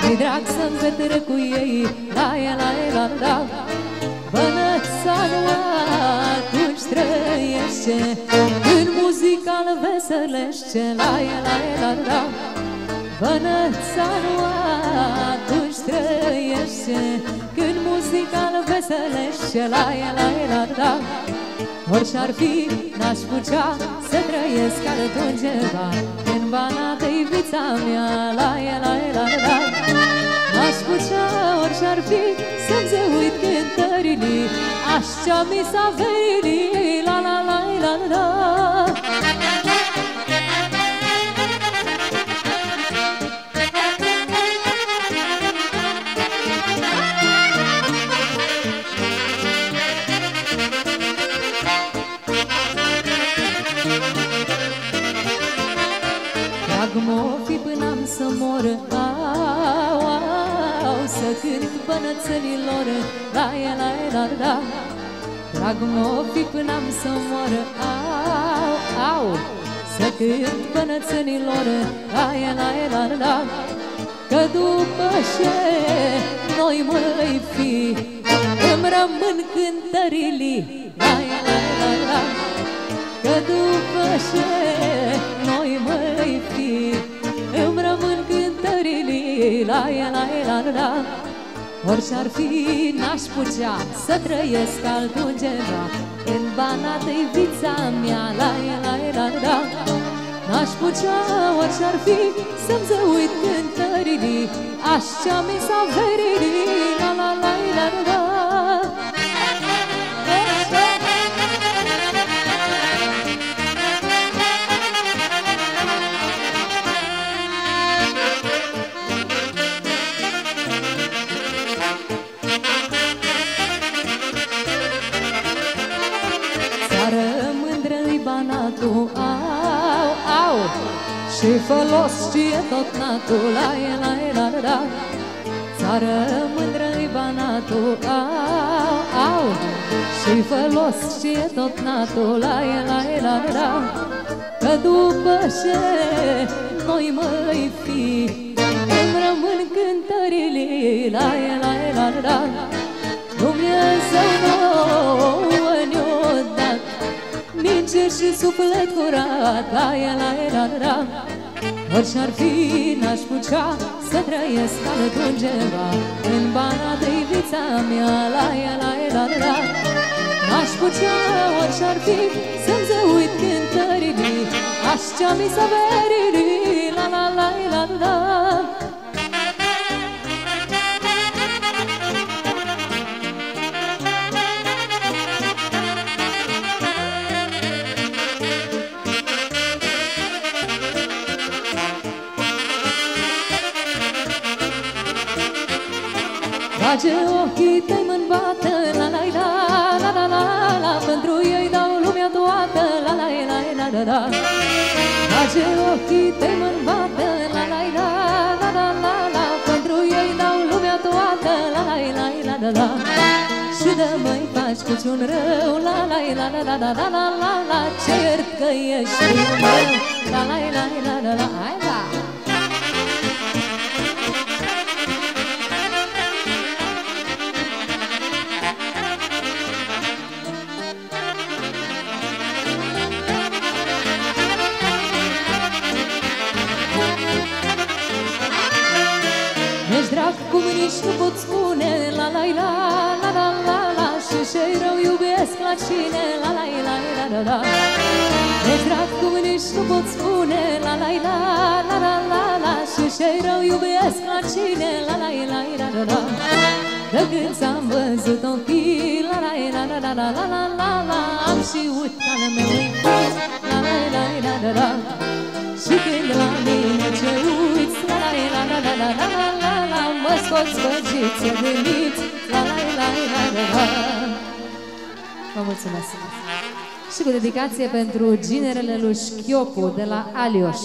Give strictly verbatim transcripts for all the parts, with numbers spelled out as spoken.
Mi drag să-mi petrec cu ei, la e, la e, la la. Bănăța nu atunci trăiește, când muzica îl veselește, la e, la e, la la. Bănăța nu atunci trăiește, când muzica îl veselește, la e, la e, la la. Orice-ar fi, n-aș putea să trăiesc altundeva, în Banat-i vița mea, la e, la e, la la. N-aș putea, orice-ar fi, să-mi se uit cântările, așa mi s-a venit, la la la la la. Drag-m-o fi până-am să mor, au, au, să cânt bănățănilor, la e, la e, la la. Drag-m-o fi până-am să mor, au, au, să cânt bănățănilor, la e, la e, la la. Că după ce noi mă-i fi, îmi rămân cântările, la e, la e, la la. Că după ce noi mă-i fi, îmi rămân cântările, la e, la e, la la. Orice-ar fi, n-aș putea să trăiesc altundeva, în Banat-i vița mea, la e, la e, la la. N-aș putea, orice-ar fi, să-mi se uit cântările, așa mi s-a venit, la la la la la. Banatul, au, au, și folos știe tot natul, la e, la e, la la. Țară mândră-i Banatul, au, au, și folos știe tot natul, la e, la e, la la. Că după ce noi mă-i fi, îmi rămân cântările, la e, la e, la la. Dumnezeu nouă ne-o dat minge și suflet curat, la e, la e, la la. Orice-ar fi, n-aș putea să trăiesc altundeva, în Banat-i vița mea, la e, la e, la la. N-aș putea, orice-ar fi, să-mi se uit cântările, așa mi s-a venit, la la la la la. Trage ochii tăi mă-n bată, la la la la la la la. Pentru ei dau lumea toată, la la la la la la. Trage ochii tăi mă-n bată, la la la la la la la. Pentru ei dau lumea toată, la la la la la la. Și de măi faci puțin rău, la la la la la la la la la. Ce iert că ești meu, la la la la la la. Hai la! Ești drag cum nici nu pot spune, la la la la la la la. Și ce-i rău iubesc la cine, la la la la la la. Ești drag cum nici nu pot spune, la la la la la la la. Și ce-i rău iubesc la cine, la la la la la la. De când ți-am văzut ochii, la la la la la la la la la. Am și uitat al meu iubit, la la la la la la. Și când la mine ce uiți, la la la la la la la la la. Mă scoți băgiți, e gândiți, la la la la la la. Vă mulțumesc! Și cu dedicație pentru ginerele lui Șchiopu de la Alioș.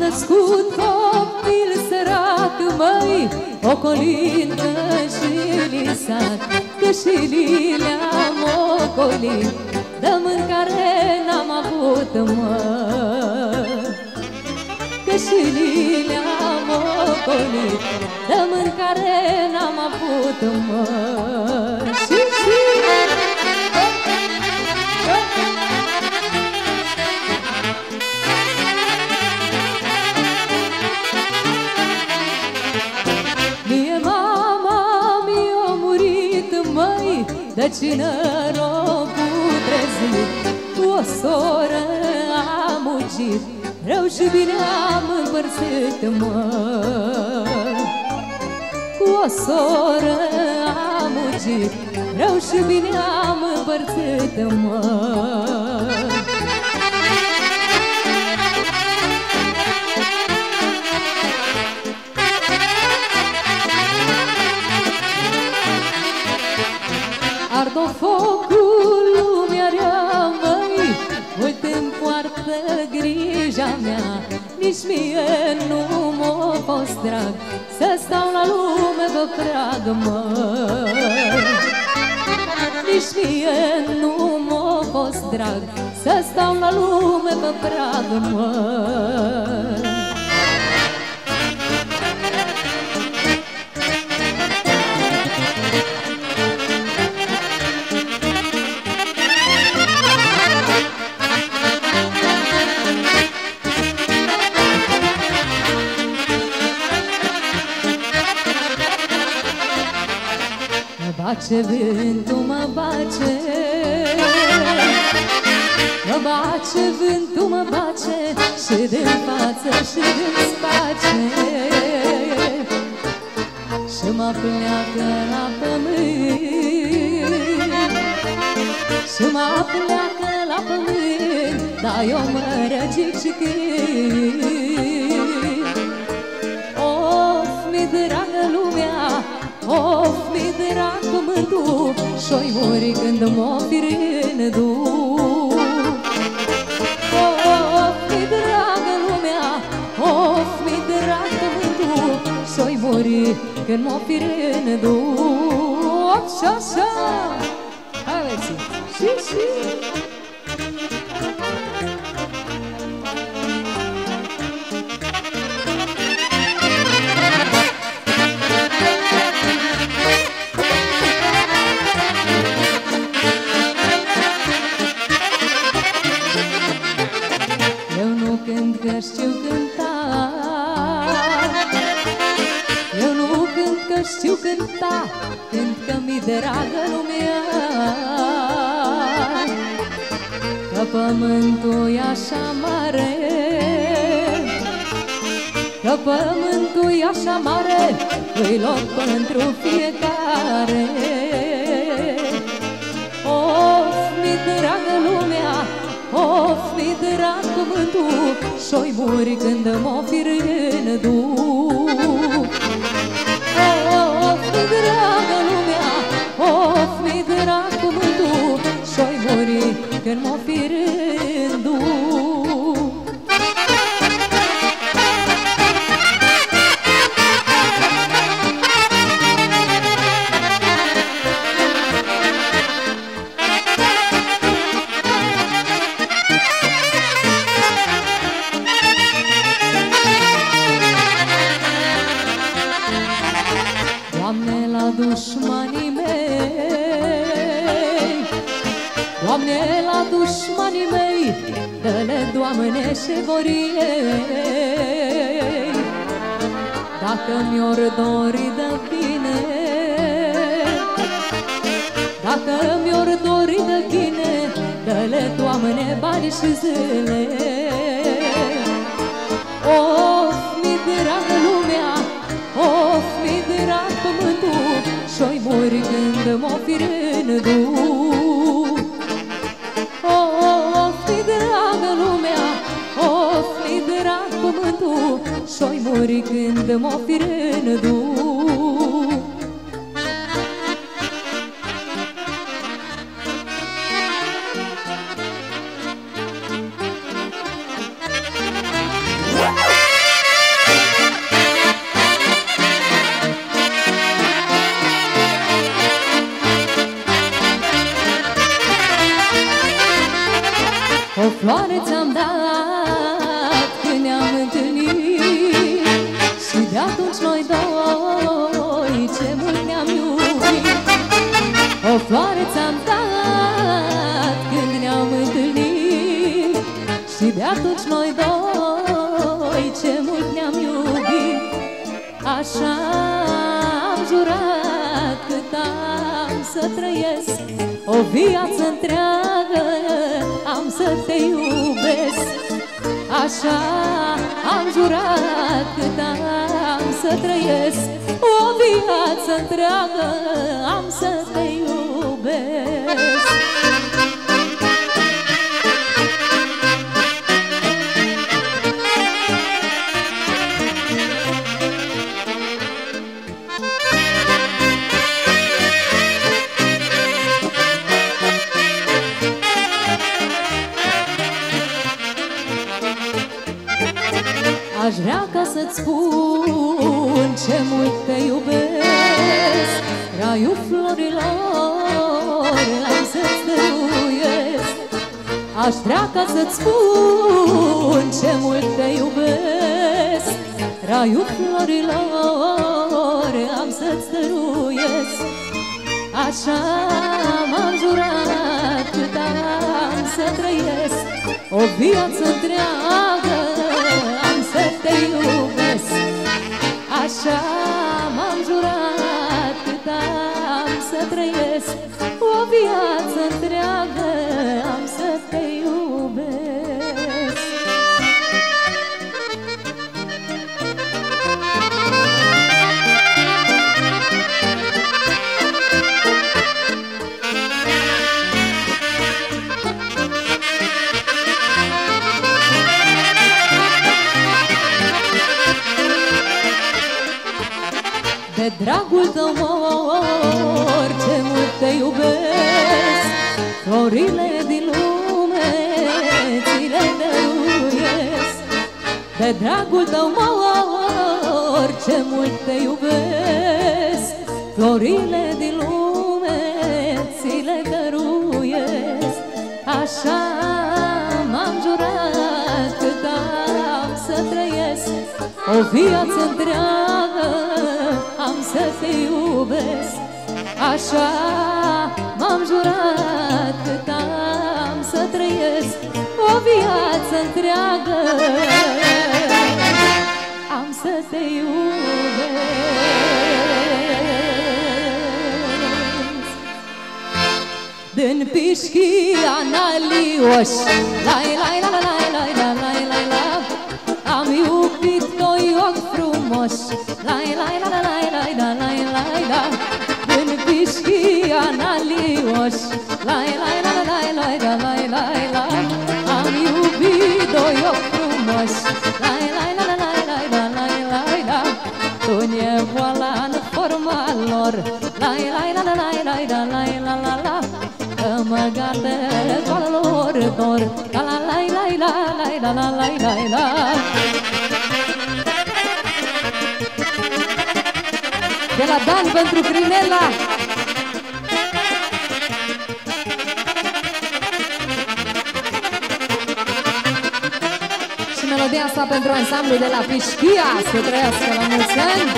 născut copil sărac, măi, ocolind și lisat, că și li le-am ocolit, de mâncare n-am avut, mă, că și li le-am ocolit, de mâncare n-am avut, mă. Și, și mie mama mi-a murit, măi, de cine r-o putrezit, cu o soră am mugit, rău și bine am împărțit, mă. Cu o soră am mugit, rău și bine am împărțit, mă. Ard-o focul lumea rea, măi, mult îmi poartă grija mea, nici mie nu m-a fost drag să stau la lume pe prag, măi. Nici mie nu m-a fost drag să stau la lume pe prag, măi. Bace vântul, mă bace, mă bace vântul, mă bace, și din față și din space, și mă pleacă la pământ, și mă pleacă la pământ, dar eu mă răgic și cânt. Of, mi dragă lumea, of, mi drag pământul, și-oi muri când m-o fi rându. Of, mi dragă lumea, of, mi drag pământul, și-oi muri când m-o fi rându. Of, și-așa, hai băieții, și, și că știu cânta, eu nu cânt că știu cânta, cânt că mi dragă lumea, că pământul e așa mare, că pământul e așa mare, îi loc pentru fiecare. Of, mi dragă lumea, of, mi drag pământul, și-oi muri când m-o fi rându. Of, mi dragă lumea, of, mi drag pământul, și-oi muri când m-o fi rându. Doamne, la dușmanii mei, Doamne, la dușmanii mei, dă-le, Doamne, și vor ei. Dacă mi-or dori de bine, dacă mi-or dori de bine, dă-le, Doamne, bani și zile. Of, mi dragă lumea, of, mi drag pământul, și-oi muri când m-o fi rându. Of, mi dragă lumea, of, mi drag pământul, și-oi muri când m-o fi rându. Woo! O floare ți-am dat când ne-am întâlnit și de atunci noi doi ce mult ne-am iubit. O floare ți-am dat când ne-am întâlnit și de atunci noi doi ce mult ne-am iubit. Așa am jurat cât am să trăiesc, o viață întreagă am să te iubesc. Așa am jurat cât am să trăiesc, o viață întreagă am să te iubesc. Aș vrea ca să-ți spun ce mult te iubesc, raiul florilor l-am să-ți dăruiesc. Aș vrea ca să-ți spun ce mult te iubesc, raiul florilor am să-ți dăruiesc. Așa m-am jurat cât am să trăiesc, o viață întreagă am să te iubesc. Așa m-am jurat cât am să trăiesc, o viață întreagă am să te iubesc. De dragul tău mor, ce mult te iubesc, florile din lume ți le dăruiesc. De dragul tău mor, ce mult te iubesc, florile din lume ți le dăruiesc. Așa m-am jurat cât am să trăiesc, o viață întreagă am să te iubesc. Așa m-am jurat cât am să trăiesc, o viață întreagă am să te iubesc. Din pișchia n-alioș, lai lai la la la la la la la, am iubit doi ochi frumoși, lai lai la la la la la la la. Din pișchia n-alioș, lai lai la la la la la la la, am iubit doi ochi frumoși, lai lai la la la la la la la. Tu nevoala în forma lor, lai lai la la la la la la la la, că mă gardă goală lor dor, la la la la la la la la la. De la Dan pentru Crinela. Și melodia asta pentru ansamblu de la Pișchia, să trăiască la mulți ani.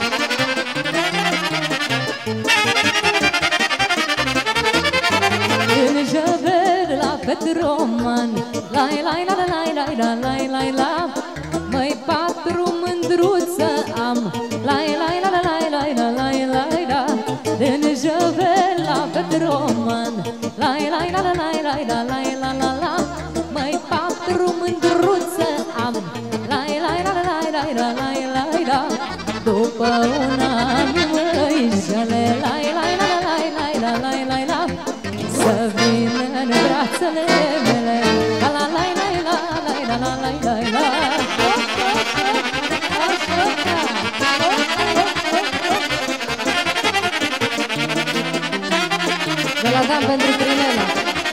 În Jăver la Petroman, lai lai la la la la la la la, măi patru mândruță am, lai lai la la la la la la la. Din Jăver la Petroman, lai lai la la la la la la la la, măi patru mândruță am, lai lai la la la la la la la. După un an măi jale, lai lai la la la la la la la, să vină în brațele mele, la la la la la la la la la. De la Dan pentru Crinela.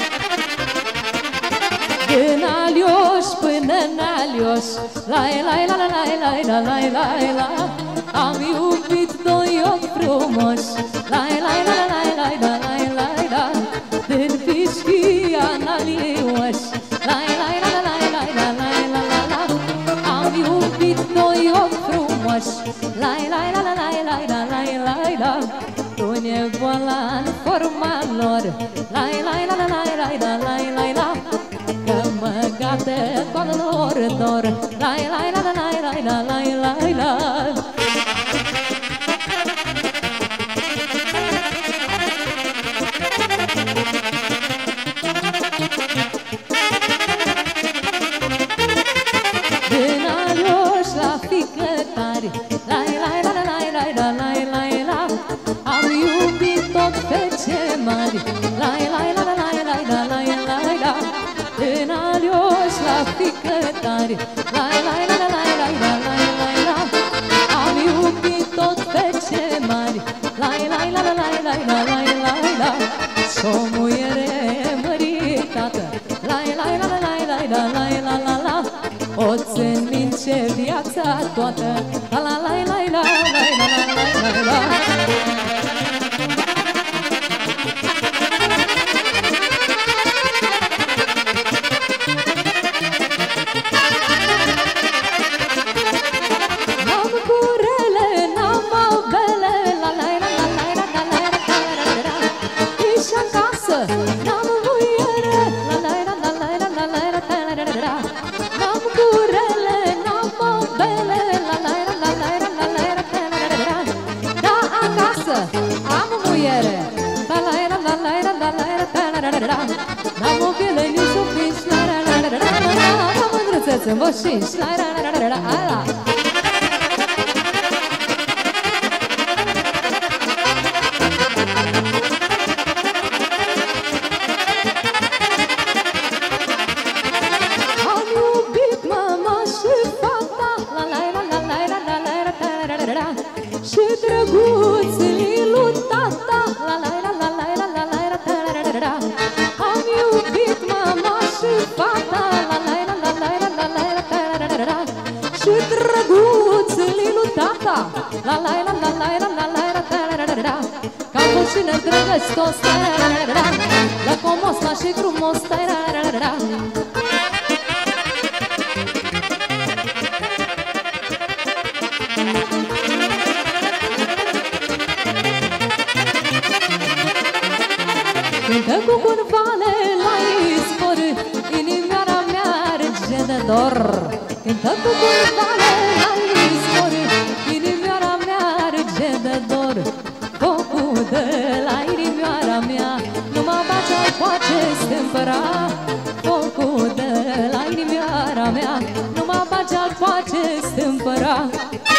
Din Alioș până în Alioș, la la la la la la la la la, am iubit doi ochi frumoși, la la la la la la la la la. Din Pișchia în Alioș, la dor. Lai, lai, la, la, lai, lai, la, lai, lai, la. Că mă gata coadă lor dor. Lai, lai, la, la, lai, lai, la, lai, lai, la. Din alioș la fică tare. Lai, lai, la, la, lai, lai, la, lai, lai, la. Am iubit tot fece mari. Lai, lai, la, la, lai, lai, la, lai, lai, la. Din alioș la fică tare. Lai, lai, la, la, lai, lai, la, lai, lai, la. Am iubit tot fece mari. Lai, lai, la, la, lai, lai, la, lai, lai, la. Și-o muiere măritată. Lai, lai, la, la, lai, lai, la, lai, la, la, la. O-ți înmince viața toată. La, la, lai, lai, la, lai, la, lai, lai, la. N-am curele, n-am aubele. La, lai, la, la, lai, la, la, lai, la, la, la, la. Ești acasă, n-am muiere. La, lai, la, la, lai, la, la, lai, la, la, la, la. N-am curele, n-am aubele. La, lai, la, la, lai, la, la, lai, la, la, la, la. Da, acasă am muiere. La, lai, la, la, lai, la, la, lai, la, la, la, la. N-am mobilă, nici un piș. La, la, la, la, la, la, la. Am mândrățețe, mă șinși. La, la, la, la, la, la. Am iubit mama și fata. La, la, la, la, la, la, la, la, la, la, la. Și drăguțul lui tata. La, la, la, la, la, la, la, la, la, la, la. Am iubit mama și fata. La, la, la, la, la, la, la, la, la, la. Și drăguțul lui tata. La, la, la, la, la, la, la, la, la, la. Ca puțină drăgăți toți. La, la, la, la, la comos, la și frumos. La, la, la, la, la. Cântă cu curvale la izvor, inimioara mea rege de dor. Cântă cu curvale la izvor, inimioara mea rege de dor. Focul de la inimioara mea nu mă face poate stâmpăra. Focul de la inimioara mea nu mă face poate stâmpăra.